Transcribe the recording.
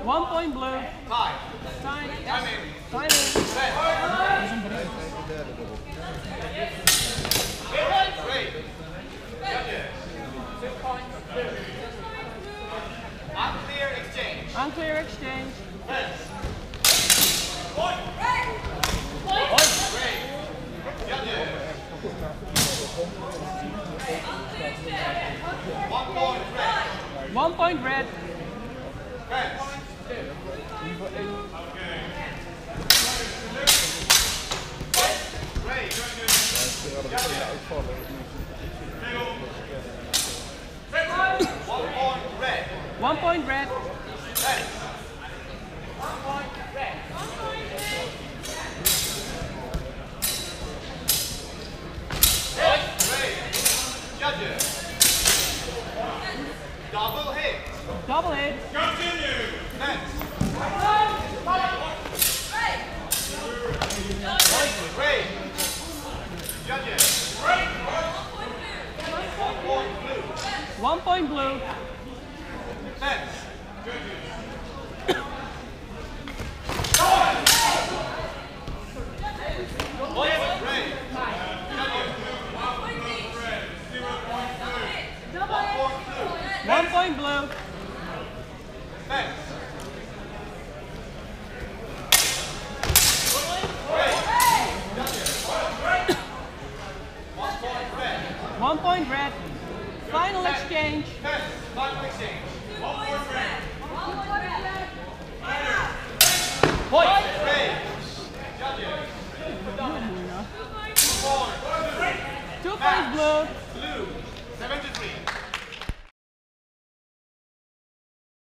1 point blue. Time. Time. Timing. Timing. Great. Judges. 2 points. Unclear exchange. Unclear exchange. Heads. Point. Great. Judges. 1 point red. 1 point red. Heads. Great. Judges. 1 point red. 1 point red. Heads. 1 point red. Great. Judges. Double hit. Double hit. Continue. Heads. Great. Judges. 1 point blue. 1 point blue. Heads.